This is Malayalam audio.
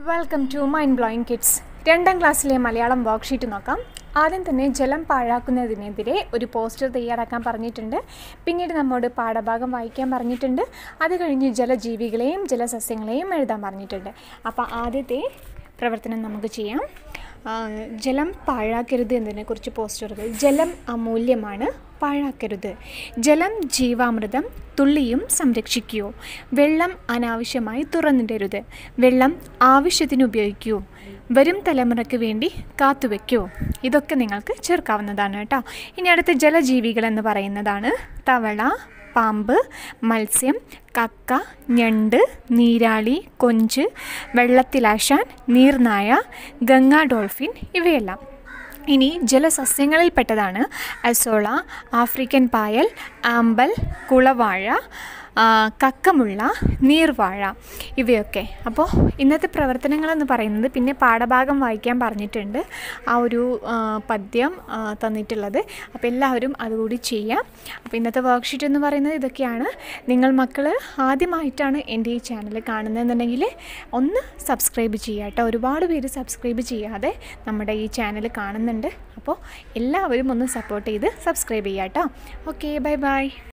Welcome to mind blowing kids. 2ാം ക്ലാസ്സിലെ മലയാളം വർക്ക്ഷീറ്റ് നോക്കാം. ആദ്യം തന്നെ ജലം പാഴാക്കുന്നതിനെതിരെ ഒരു പോസ്റ്റർ തയ്യാറാക്കാൻ പറഞ്ഞിട്ടുണ്ട്. പിന്നീട് നമ്മോട് പാഠഭാഗം വായിക്കാൻ പറഞ്ഞിട്ടുണ്ട്. അത് കഴിഞ്ഞ് ജലജീവികളെയും ജലസസ്യങ്ങളെയും എഴുതാൻ പറഞ്ഞിട്ടുണ്ട്. അപ്പോൾ ആദ്യത്തെ പ്രവർത്തനം നമുക്ക് ചെയ്യാം. ജലം പാഴാക്കരുത് എന്നതിനെക്കുറിച്ച് പോസ്റ്ററുകൾ. ജലം അമൂല്യമാണ്, പാഴാക്കരുത്. ജലം ജീവാമൃതം, തുള്ളിയും സംരക്ഷിക്കൂ. വെള്ളം അനാവശ്യമായി തുറന്നിടരുത്. വെള്ളം ആവശ്യത്തിന് ഉപയോഗിക്കൂ. വരും തലമുറയ്ക്ക് വേണ്ടി കാത്തുവെക്കൂ. ഇതൊക്കെ നിങ്ങൾക്ക് ചേർക്കാവുന്നതാണ് കേട്ടോ. ഇനി അടുത്ത ജലജീവികൾ എന്ന് പറയുന്നതാണ് തവള, പാമ്പ്, മത്സ്യം, കക്ക, ഞണ്ട്, നീരാളി, കൊഞ്ച്, വെള്ളത്തിലാശാൻ, നീർനായ, ഗംഗാ ഡോൾഫിൻ ഇവയെല്ലാം. ഇനി ജലസസ്യങ്ങളിൽപ്പെട്ടതാണ് അസോള, ആഫ്രിക്കൻ പായൽ, ആമ്പൽ, കുളവാഴ, കക്കമുള്ള, നീർവാഴ ഇവയൊക്കെ. അപ്പോൾ ഇന്നത്തെ പ്രവർത്തനങ്ങളെന്ന് പറയുന്നത്, പിന്നെ പാഠഭാഗം വായിക്കാൻ പറഞ്ഞിട്ടുണ്ട്, ആ ഒരു പദ്യം തന്നിട്ടുള്ളത്. അപ്പോൾ എല്ലാവരും അതുകൂടി ചെയ്യാം. അപ്പോൾ ഇന്നത്തെ വർക്ക്ഷീറ്റ് എന്ന് പറയുന്നത് ഇതൊക്കെയാണ്. നിങ്ങൾ മക്കൾ ആദ്യമായിട്ടാണ് എൻ്റെ ഈ ചാനൽ കാണുന്നതെന്നുണ്ടെങ്കിൽ ഒന്ന് സബ്സ്ക്രൈബ് ചെയ്യുക കേട്ടോ. ഒരുപാട് പേര് സബ്സ്ക്രൈബ് ചെയ്യാതെ നമ്മുടെ ഈ ചാനൽ കാണുന്നുണ്ട്. അപ്പോൾ എല്ലാവരും ഒന്ന് സപ്പോർട്ട് ചെയ്ത് സബ്സ്ക്രൈബ് ചെയ്യുക കേട്ടോ. Okay, bye by.